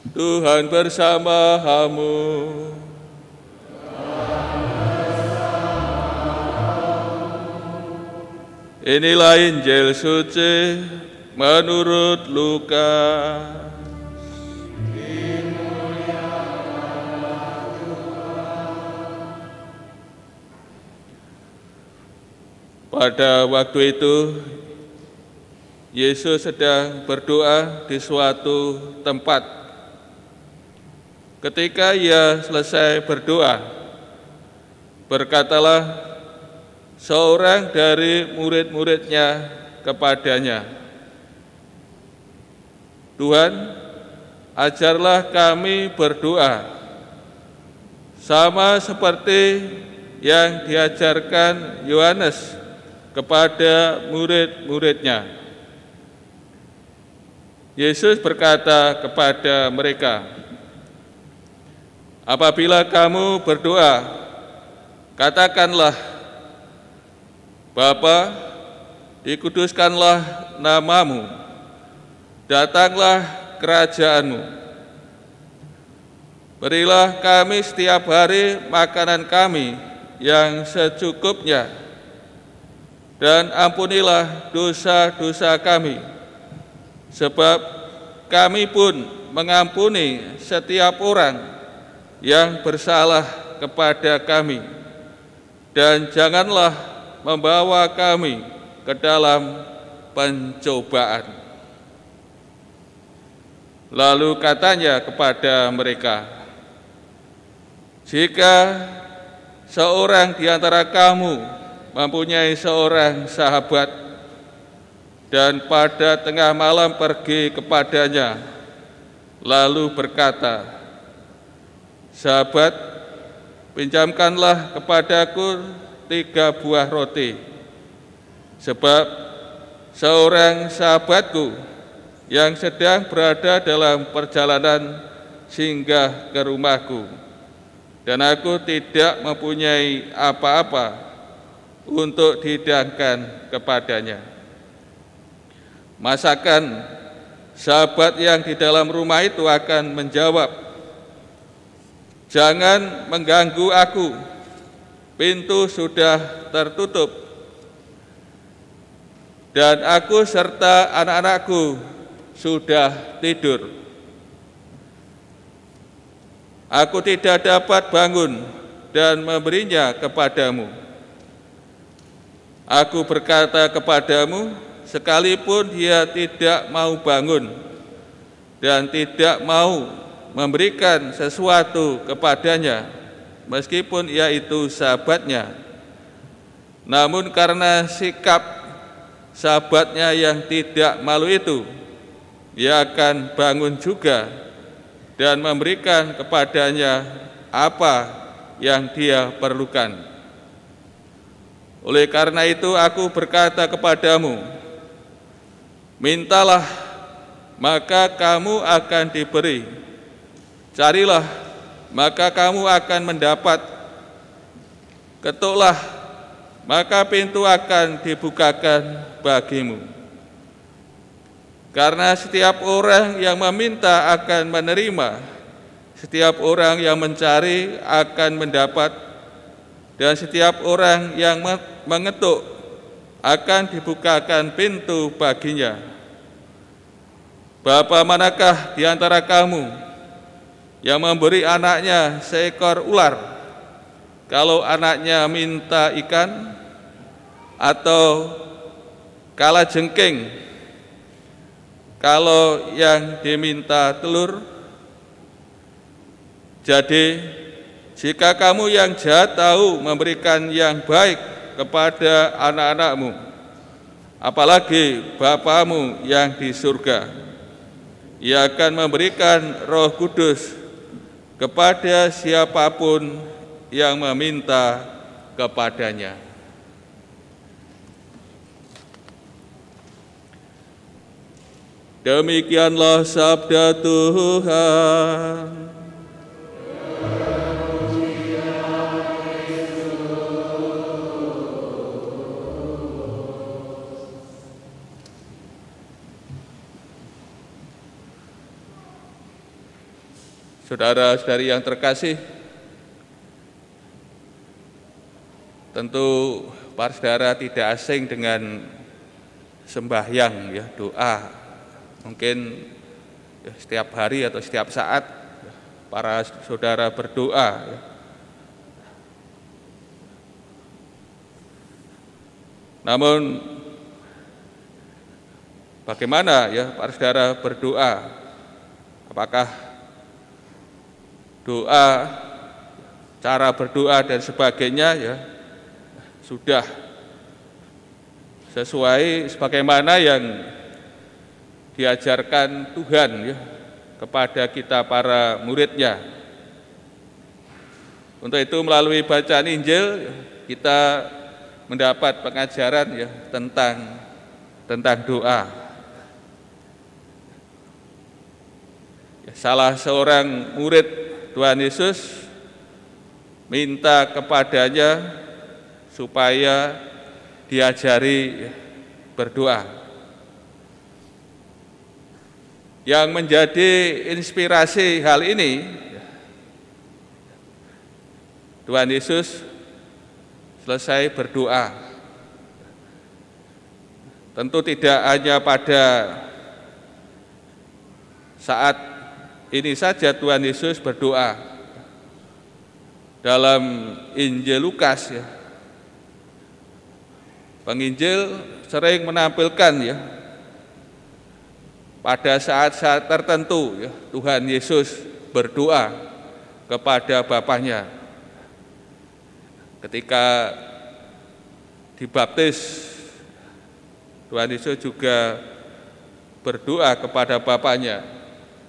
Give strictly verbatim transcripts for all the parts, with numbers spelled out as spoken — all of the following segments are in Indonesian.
Tuhan bersamamu. Inilah Injil suci menurut Lukas. Pada waktu itu, Yesus sedang berdoa di suatu tempat. Ketika ia selesai berdoa, berkatalah seorang dari murid-muridnya kepadanya, "Tuhan, ajarlah kami berdoa, sama seperti yang diajarkan Yohanes kepada murid-muridnya." Yesus berkata kepada mereka, "Apabila kamu berdoa, katakanlah, Bapa, dikuduskanlah namamu, datanglah kerajaanmu. Berilah kami setiap hari makanan kami yang secukupnya, dan ampunilah dosa-dosa kami, sebab kami pun mengampuni setiap orang yang bersalah kepada kami, dan janganlah membawa kami ke dalam pencobaan." Lalu katanya kepada mereka, "Jika seorang di antara kamu mempunyai seorang sahabat, dan pada tengah malam pergi kepadanya, lalu berkata, 'Sahabat, pinjamkanlah kepadaku tiga buah roti, sebab seorang sahabatku yang sedang berada dalam perjalanan singgah ke rumahku, dan aku tidak mempunyai apa-apa untuk dihidangkan kepadanya.' Masakan sahabat yang di dalam rumah itu akan menjawab, 'Jangan mengganggu aku, pintu sudah tertutup, dan aku serta anak-anakku sudah tidur. Aku tidak dapat bangun dan memberinya kepadamu.' Aku berkata kepadamu, sekalipun dia tidak mau bangun dan tidak mau memberikan sesuatu kepadanya, meskipun ia itu sahabatnya, namun karena sikap sahabatnya yang tidak malu itu, ia akan bangun juga dan memberikan kepadanya apa yang dia perlukan. Oleh karena itu aku berkata kepadamu, mintalah, maka kamu akan diberi. Carilah, maka kamu akan mendapat. Ketuklah, maka pintu akan dibukakan bagimu. Karena setiap orang yang meminta akan menerima, setiap orang yang mencari akan mendapat, dan setiap orang yang mengetuk akan dibukakan pintu baginya. Bapa manakah di antara kamu yang memberi anaknya seekor ular kalau anaknya minta ikan, atau kalajengking kalau yang diminta telur? Jadi jika kamu yang jahat tahu memberikan yang baik kepada anak-anakmu, apalagi Bapamu yang di surga, Ia akan memberikan Roh Kudus kepada siapapun yang meminta kepadanya." Demikianlah sabda Tuhan. Saudara-saudari yang terkasih, tentu para saudara tidak asing dengan sembahyang, ya, doa. Mungkin ya, setiap hari atau setiap saat para saudara berdoa. Ya. Namun bagaimana ya para saudara berdoa? Apakah doa, cara berdoa dan sebagainya ya sudah sesuai sebagaimana yang diajarkan Tuhan ya kepada kita para muridnya. Untuk itu melalui bacaan Injil kita mendapat pengajaran ya tentang tentang doa. Ya, salah seorang murid Tuhan Yesus minta kepadanya supaya diajari berdoa. Yang menjadi inspirasi hal ini, Tuhan Yesus selesai berdoa. Tentu tidak hanya pada saat ini saja Tuhan Yesus berdoa. Dalam Injil Lukas ya, penginjil sering menampilkan ya pada saat-saat tertentu ya Tuhan Yesus berdoa kepada Bapaknya. Ketika dibaptis, Tuhan Yesus juga berdoa kepada Bapaknya.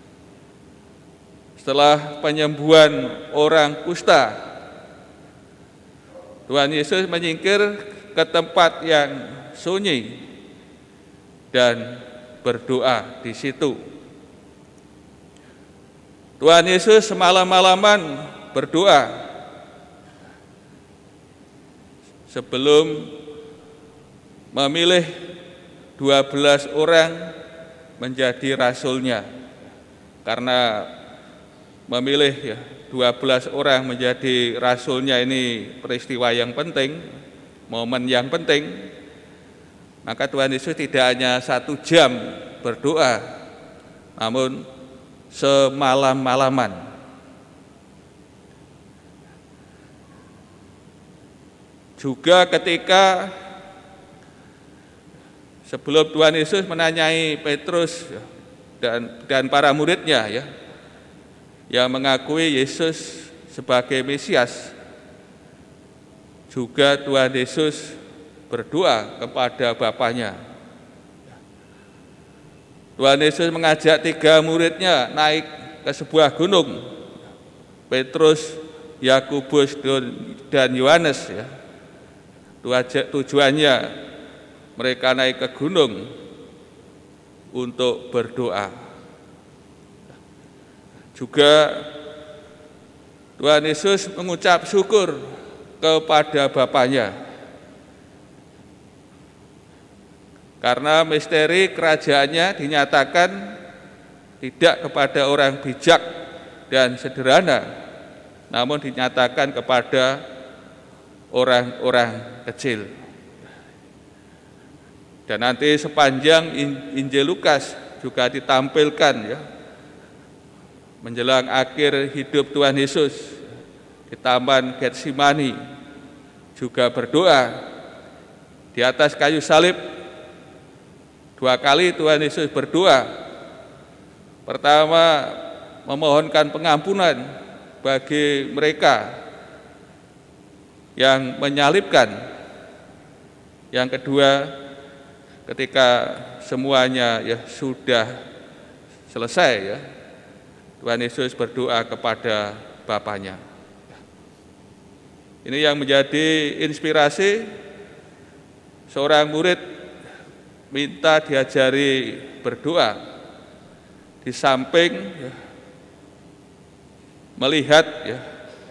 Setelah penyembuhan orang kusta, Tuhan Yesus menyingkir ke tempat yang sunyi dan berdoa di situ. Tuhan Yesus semalam-malaman berdoa sebelum memilih dua belas orang menjadi rasulnya. Karena memilih ya dua belas orang menjadi rasulnya ini peristiwa yang penting, momen yang penting. Maka Tuhan Yesus tidak hanya satu jam berdoa, namun semalam-malaman. Juga ketika sebelum Tuhan Yesus menanyai Petrus dan dan para muridnya ya, yang mengakui Yesus sebagai Mesias, juga Tuhan Yesus berdoa kepada Bapaknya. Tuhan Yesus mengajak tiga muridnya naik ke sebuah gunung, Petrus, Yakobus dan Yohanes ya. Tujuannya mereka naik ke gunung untuk berdoa. Juga Tuhan Yesus mengucap syukur kepada Bapaknya karena misteri kerajaannya dinyatakan tidak kepada orang bijak dan sederhana, namun dinyatakan kepada orang-orang kecil. Dan nanti sepanjang Injil Lukas juga ditampilkan ya, menjelang akhir hidup Tuhan Yesus di Taman Getsemani juga berdoa di atas kayu salib. Dua kali Tuhan Yesus berdoa. Pertama, memohonkan pengampunan bagi mereka yang menyalibkan. Yang kedua, ketika semuanya ya sudah selesai ya, Tuhan Yesus berdoa kepada Bapaknya. Ini yang menjadi inspirasi seorang murid minta diajari berdoa di samping ya, melihat ya,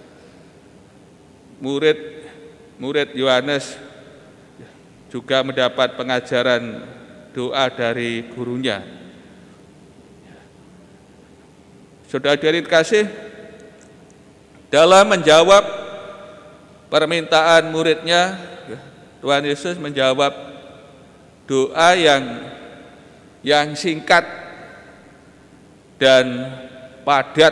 murid murid Yohanes ya, juga mendapat pengajaran doa dari gurunya. Saudara-saudari kasih, dalam menjawab permintaan muridnya, Tuhan Yesus menjawab doa yang yang singkat dan padat,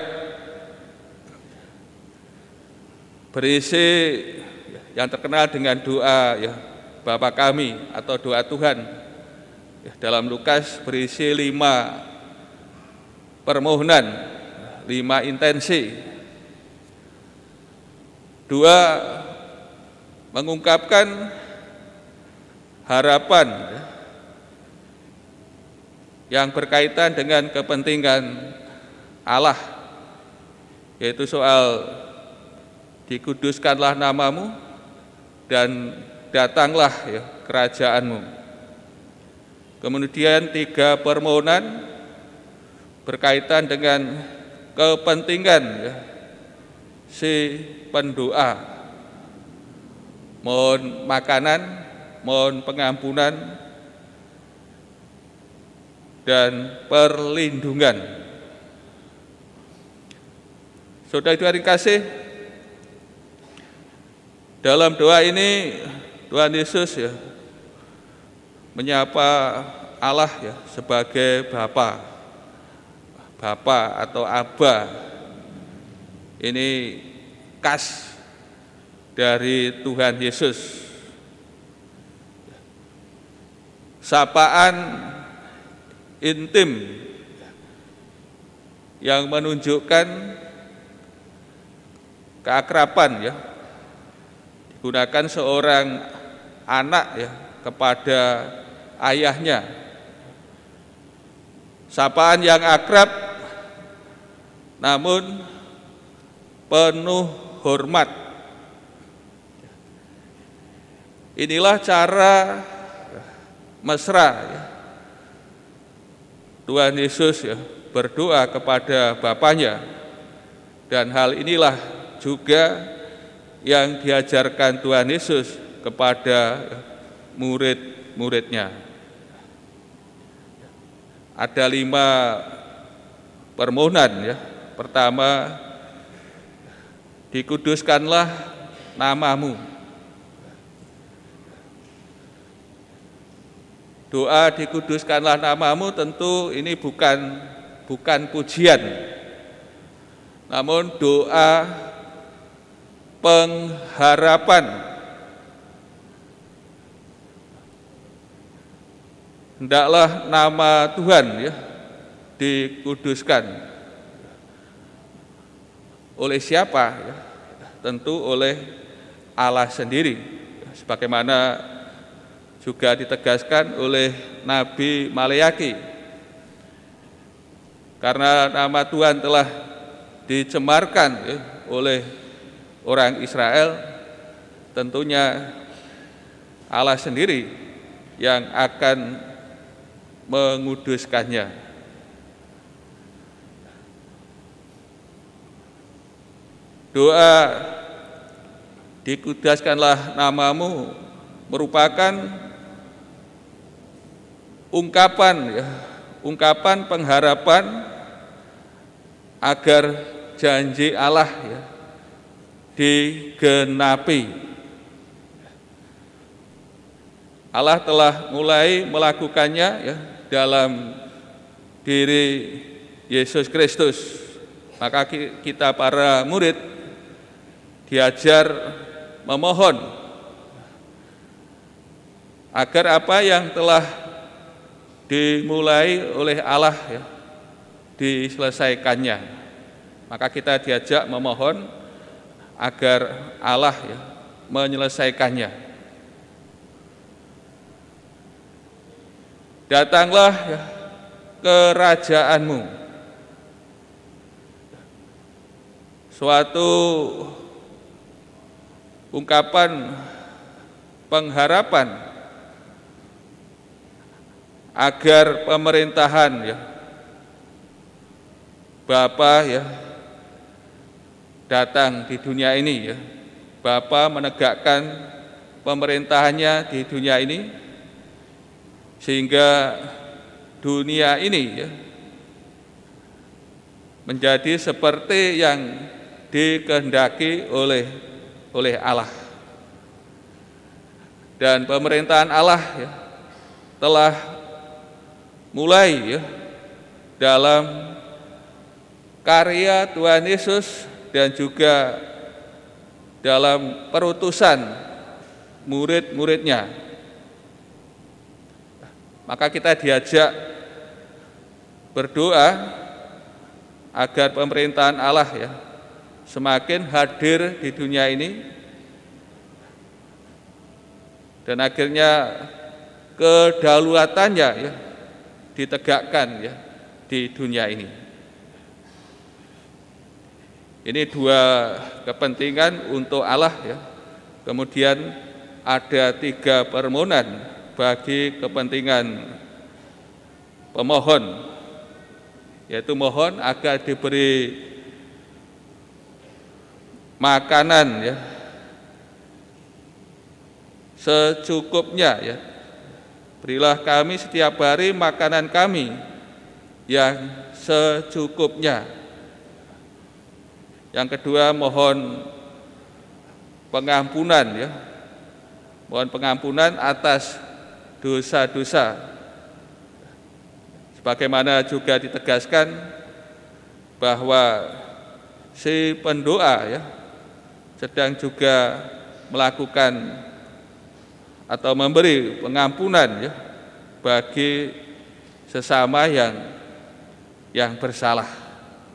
berisi yang terkenal dengan doa ya Bapa kami atau doa Tuhan. Ya, dalam Lukas berisi lima permohonan, lima intensi. Dua, mengungkapkan harapan ya, yang berkaitan dengan kepentingan Allah, yaitu soal dikuduskanlah namamu dan datanglah ya, kerajaanmu. Kemudian tiga permohonan berkaitan dengan kepentingan ya, si pendoa, mohon makanan, mohon pengampunan, dan perlindungan. Saudara-saudari kasih, dalam doa ini Tuhan Yesus ya menyapa Allah ya sebagai Bapa, Bapa atau Aba. Ini khas dari Tuhan Yesus. Sapaan intim yang menunjukkan keakraban ya, digunakan seorang anak ya kepada ayahnya. Sapaan yang akrab namun penuh hormat. Inilah cara mesra ya, Tuhan Yesus ya berdoa kepada Bapanya, dan hal inilah juga yang diajarkan Tuhan Yesus kepada murid-muridnya. Ada lima permohonan ya. Pertama, dikuduskanlah namamu. Doa dikuduskanlah namamu tentu ini bukan bukan pujian, namun doa pengharapan. Hendaklah nama Tuhan ya dikuduskan. Oleh siapa? Ya, tentu oleh Allah sendiri, sebagaimana juga ditegaskan oleh Nabi Maleaki. Karena nama Tuhan telah dicemarkan ya, oleh orang Israel, tentunya Allah sendiri yang akan menguduskannya. Doa dikuduskanlah namamu merupakan ungkapan ya, ungkapan pengharapan agar janji Allah ya digenapi. Allah telah mulai melakukannya ya dalam diri Yesus Kristus. Maka kita para murid diajar memohon agar apa yang telah dimulai oleh Allah ya, diselesaikannya. Maka kita diajak memohon agar Allah ya, menyelesaikannya. Datanglah ya, kerajaanmu. Suatu ungkapan pengharapan agar pemerintahan ya Bapa ya datang di dunia ini ya. Bapa menegakkan pemerintahannya di dunia ini sehingga dunia ini ya menjadi seperti yang dikehendaki oleh oleh Allah. Dan pemerintahan Allah ya, telah mulai ya, dalam karya Tuhan Yesus dan juga dalam perutusan murid-muridnya. Maka kita diajak berdoa agar pemerintahan Allah ya semakin hadir di dunia ini dan akhirnya kedaulatannya ya ditegakkan ya di dunia ini. Ini dua kepentingan untuk Allah ya. Kemudian ada tiga permohonan bagi kepentingan pemohon, yaitu mohon agar diberi makanan ya secukupnya ya. Berilah kami setiap hari makanan kami yang secukupnya. Yang kedua, mohon pengampunan ya. Mohon pengampunan atas dosa-dosa. Sebagaimana juga ditegaskan bahwa si pendoa ya sedang juga melakukan atau memberi pengampunan ya bagi sesama yang yang bersalah.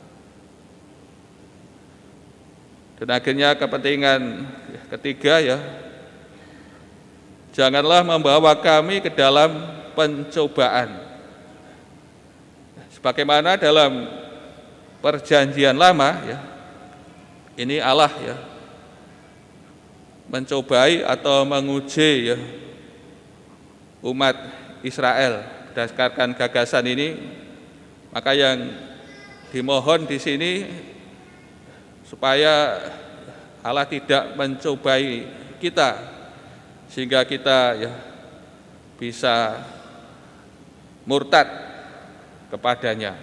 Dan akhirnya kepentingan ketiga ya, janganlah membawa kami ke dalam pencobaan. Sebagaimana dalam perjanjian lama ya, ini Allah ya mencobai atau menguji ya umat Israel berdasarkan gagasan ini. Maka yang dimohon di sini supaya Allah tidak mencobai kita sehingga kita ya bisa murtad kepadanya.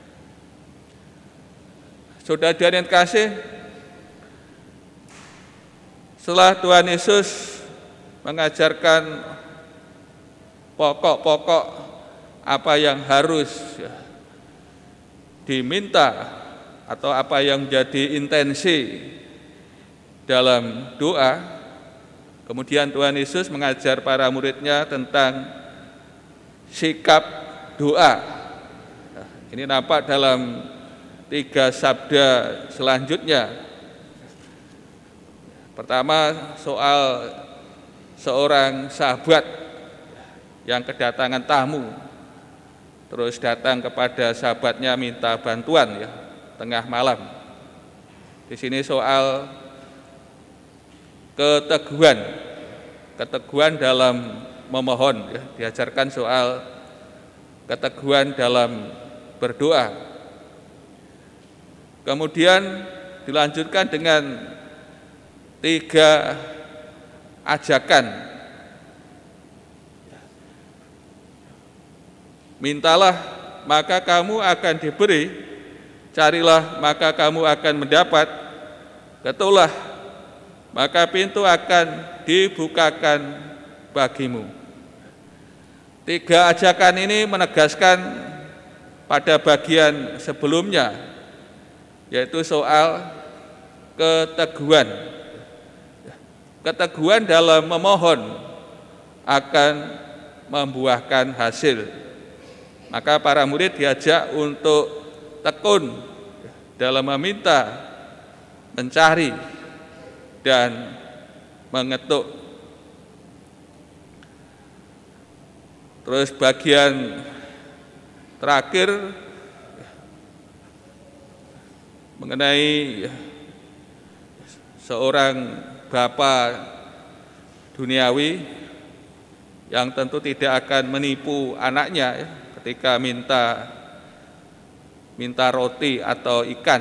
Saudara yang kasih, setelah Tuhan Yesus mengajarkan pokok-pokok apa yang harus ya, diminta atau apa yang menjadi intensi dalam doa, kemudian Tuhan Yesus mengajar para muridnya tentang sikap doa. Nah, ini nampak dalam tiga sabda selanjutnya. Pertama, soal seorang sahabat yang kedatangan tamu, terus datang kepada sahabatnya minta bantuan ya tengah malam. Di sini soal keteguhan, keteguhan dalam memohon ya, diajarkan soal keteguhan dalam berdoa. Kemudian dilanjutkan dengan tiga ajakan. Mintalah maka kamu akan diberi, carilah maka kamu akan mendapat, ketuklah maka pintu akan dibukakan bagimu. Tiga ajakan ini menegaskan pada bagian sebelumnya, yaitu soal keteguhan. Keteguhan dalam memohon akan membuahkan hasil. Maka para murid diajak untuk tekun dalam meminta, mencari, dan mengetuk. Terus bagian terakhir mengenai seorang bapa duniawi yang tentu tidak akan menipu anaknya ya, ketika minta minta roti atau ikan.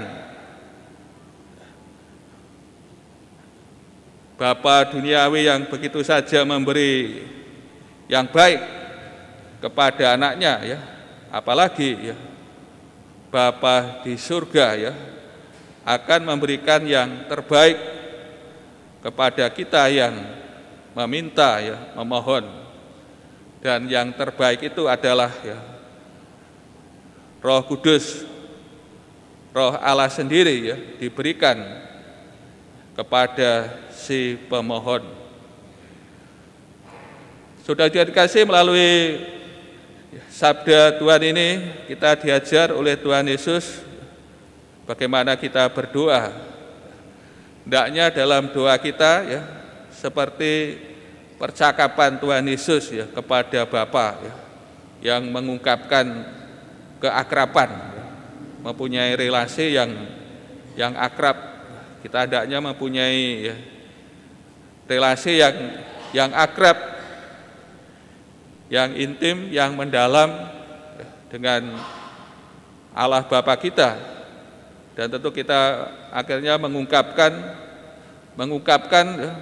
Bapa duniawi yang begitu saja memberi yang baik kepada anaknya ya, apalagi ya Bapa di surga ya akan memberikan yang terbaik kepada kita yang meminta ya, memohon. Dan yang terbaik itu adalah ya Roh Kudus, Roh Allah sendiri ya diberikan kepada si pemohon. Sudah dikasih melalui sabda Tuhan ini kita diajar oleh Tuhan Yesus bagaimana kita berdoa. Hendaknya dalam doa kita ya seperti percakapan Tuhan Yesus ya kepada Bapa ya, yang mengungkapkan keakraban, ya, mempunyai relasi yang yang akrab. Kita hendaknya mempunyai ya, relasi yang yang akrab, yang intim, yang mendalam ya, dengan Allah Bapa kita. Dan tentu kita akhirnya mengungkapkan mengungkapkan ya,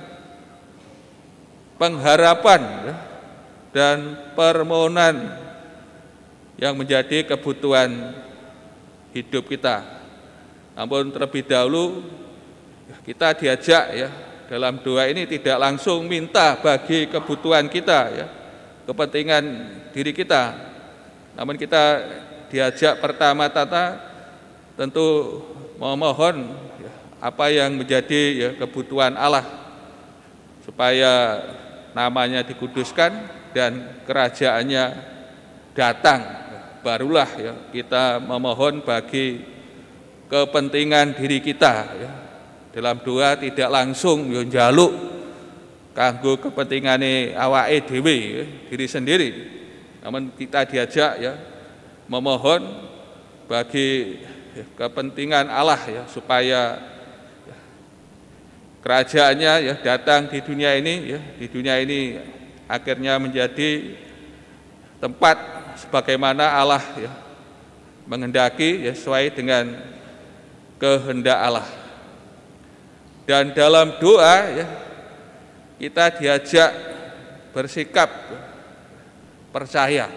pengharapan ya, dan permohonan yang menjadi kebutuhan hidup kita. Namun terlebih dahulu kita diajak ya dalam doa ini tidak langsung minta bagi kebutuhan kita ya, kepentingan diri kita. Namun kita diajak pertama-tama tentu memohon ya, apa yang menjadi ya, kebutuhan Allah supaya namanya dikuduskan dan kerajaannya datang. Barulah ya, kita memohon bagi kepentingan diri kita ya. Dalam doa tidak langsung ya, njaluk kanggo kepentingane awake dhewe ya, diri sendiri. Namun kita diajak ya memohon bagi ya, kepentingan Allah ya supaya ya, kerajaannya ya datang di dunia ini ya, di dunia ini akhirnya menjadi tempat sebagaimana Allah ya menghendaki ya, sesuai dengan kehendak Allah. Dan dalam doa ya kita diajak bersikap percaya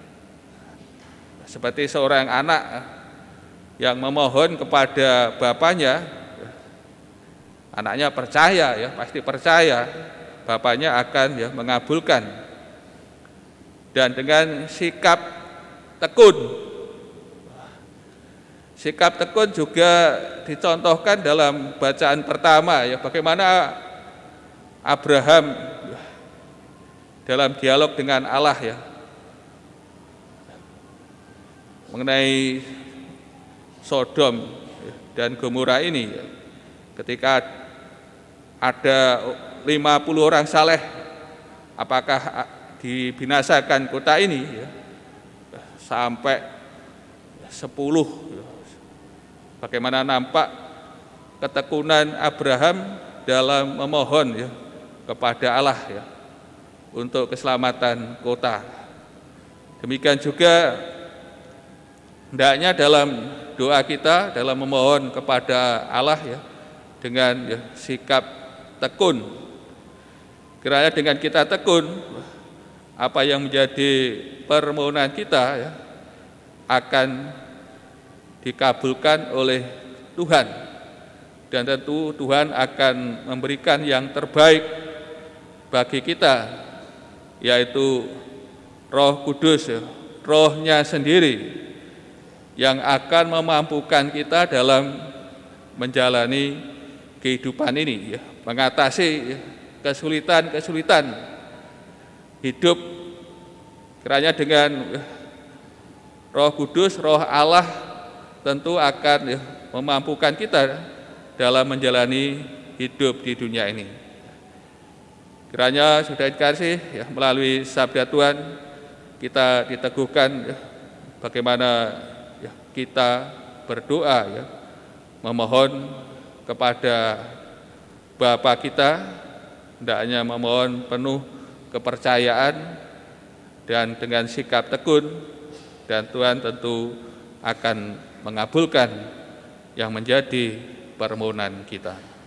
seperti seorang anak yang memohon kepada bapaknya. Anaknya percaya ya, pasti percaya bapaknya akan ya mengabulkan. Dan dengan sikap tekun, sikap tekun juga dicontohkan dalam bacaan pertama ya, bagaimana Abraham dalam dialog dengan Allah ya mengenai Sodom dan Gomora ini ya, ketika ada lima puluh orang saleh, apakah dibinasakan kota ini ya, sampai sepuluh ya. Bagaimana nampak ketekunan Abraham dalam memohon ya kepada Allah ya untuk keselamatan kota. Demikian juga hendaknya dalam doa kita, dalam memohon kepada Allah ya dengan ya, sikap tekun. Kiranya dengan kita tekun, apa yang menjadi permohonan kita ya, akan dikabulkan oleh Tuhan. Dan tentu Tuhan akan memberikan yang terbaik bagi kita, yaitu Roh Kudus ya, Rohnya sendiri yang akan memampukan kita dalam menjalani kehidupan ini ya, mengatasi ya, kesulitan-kesulitan hidup. Kiranya dengan ya, Roh Kudus, Roh Allah tentu akan ya, memampukan kita dalam menjalani hidup di dunia ini. Kiranya sudah dikasih ya, melalui sabda Tuhan kita diteguhkan ya, bagaimana ya, kita berdoa ya, memohon kepada Bapa kita, hendaknya memohon penuh kepercayaan dan dengan sikap tekun, dan Tuhan tentu akan mengabulkan yang menjadi permohonan kita.